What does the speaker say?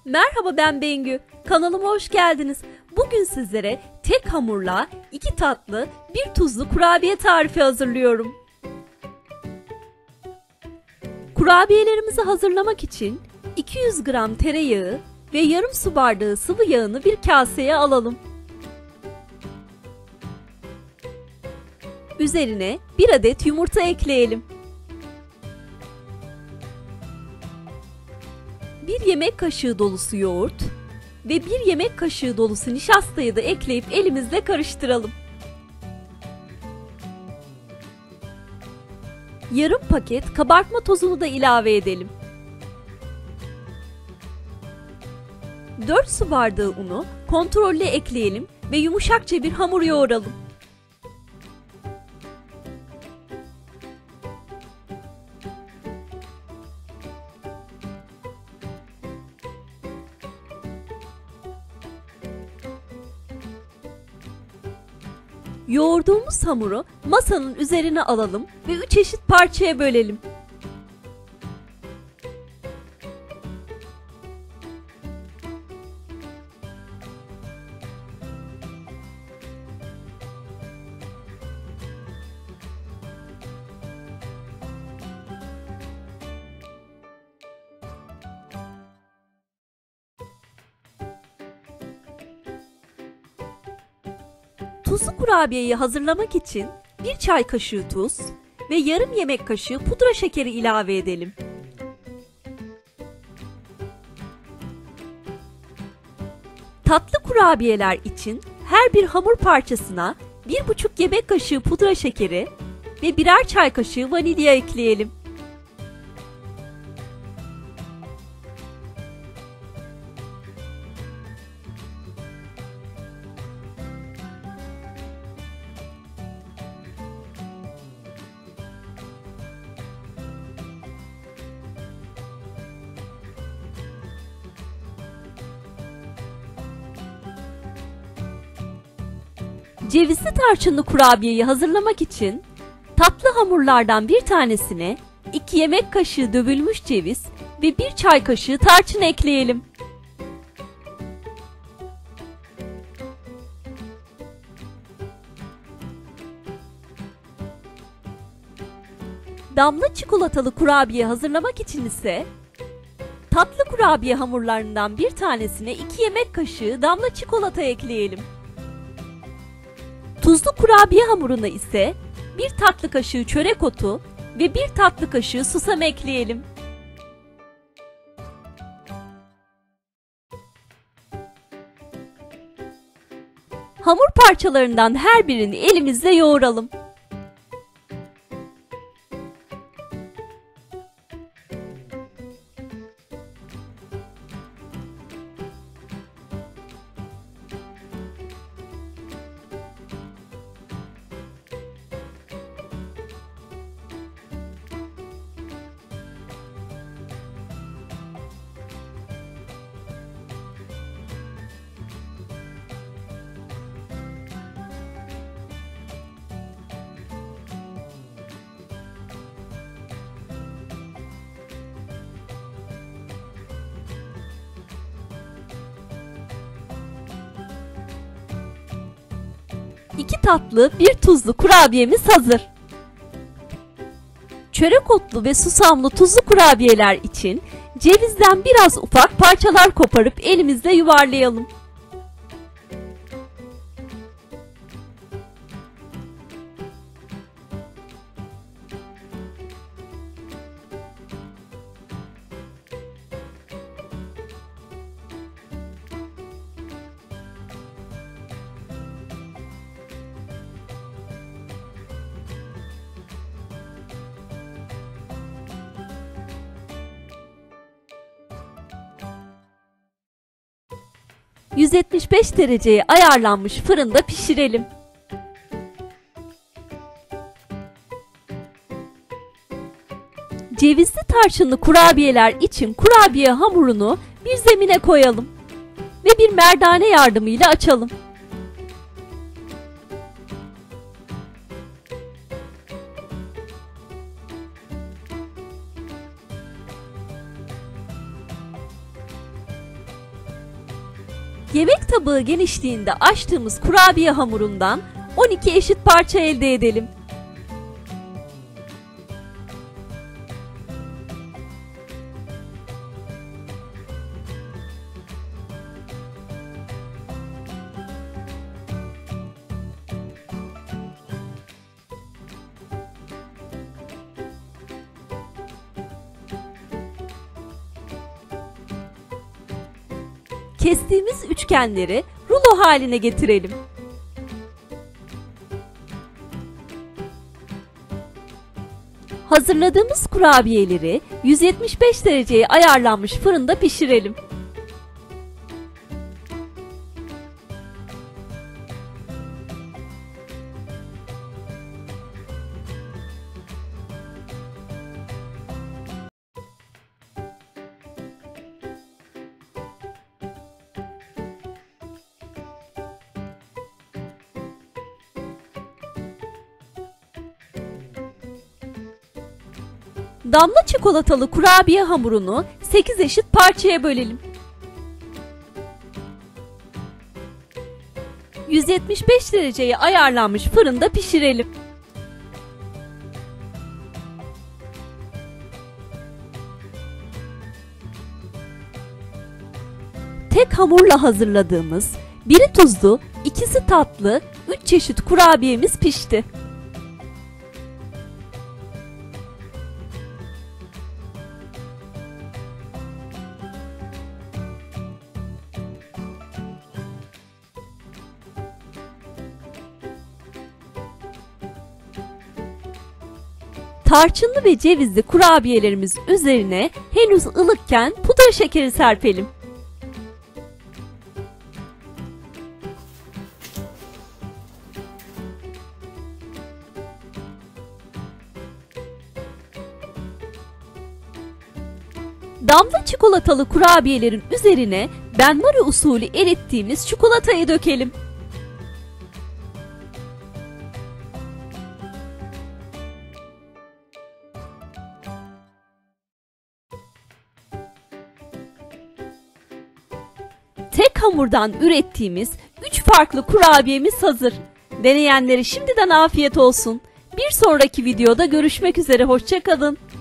Merhaba, ben Bengü. Kanalıma hoş geldiniz. Bugün sizlere tek hamurla 2 tatlı, 1 tuzlu kurabiye tarifi hazırlıyorum. Kurabiyelerimizi hazırlamak için 200 gram tereyağı ve yarım su bardağı sıvı yağını bir kaseye alalım. Üzerine 1 adet yumurta ekleyelim. 1 yemek kaşığı dolusu yoğurt ve 1 yemek kaşığı dolusu nişastayı da ekleyip elimizle karıştıralım. Yarım paket kabartma tozunu da ilave edelim. 4 su bardağı unu kontrollü ekleyelim ve yumuşakça bir hamur yoğuralım. Yoğurduğumuz hamuru masanın üzerine alalım ve 3 eşit parçaya bölelim. Tuzlu kurabiyeyi hazırlamak için 1 çay kaşığı tuz ve yarım yemek kaşığı pudra şekeri ilave edelim. Tatlı kurabiyeler için her bir hamur parçasına 1,5 yemek kaşığı pudra şekeri ve birer çay kaşığı vanilya ekleyelim. Cevizli tarçınlı kurabiyeyi hazırlamak için tatlı hamurlardan bir tanesine 2 yemek kaşığı dövülmüş ceviz ve 1 çay kaşığı tarçın ekleyelim. Damla çikolatalı kurabiye hazırlamak için ise tatlı kurabiye hamurlarından bir tanesine 2 yemek kaşığı damla çikolata ekleyelim. Tuzlu kurabiye hamuruna ise 1 tatlı kaşığı çörek otu ve 1 tatlı kaşığı susam ekleyelim. Hamur parçalarından her birini elimizle yoğuralım. İki tatlı, 1 tuzlu kurabiyemiz hazır. Çörek otlu ve susamlı tuzlu kurabiyeler için cevizden biraz ufak parçalar koparıp elimizle yuvarlayalım. ...175 dereceye ayarlanmış fırında pişirelim. Cevizli tarçınlı kurabiyeler için kurabiye hamurunu bir zemine koyalım ve bir merdane yardımıyla açalım. Yemek tabağı genişliğinde açtığımız kurabiye hamurundan 12 eşit parça elde edelim. Kestiğimiz üçgenleri rulo haline getirelim. Hazırladığımız kurabiyeleri 175 dereceye ayarlanmış fırında pişirelim. Damla çikolatalı kurabiye hamurunu 8 eşit parçaya bölelim. 175 dereceye ayarlanmış fırında pişirelim. Tek hamurla hazırladığımız, biri tuzlu, ikisi tatlı, 3 çeşit kurabiyemiz pişti. Tarçınlı ve cevizli kurabiyelerimiz üzerine henüz ılıkken pudra şekeri serpelim. Damla çikolatalı kurabiyelerin üzerine benmari usulü erittiğimiz çikolatayı dökelim. Tek hamurdan ürettiğimiz 3 farklı kurabiyemiz hazır. Deneyenlere şimdiden afiyet olsun. Bir sonraki videoda görüşmek üzere, hoşça kalın.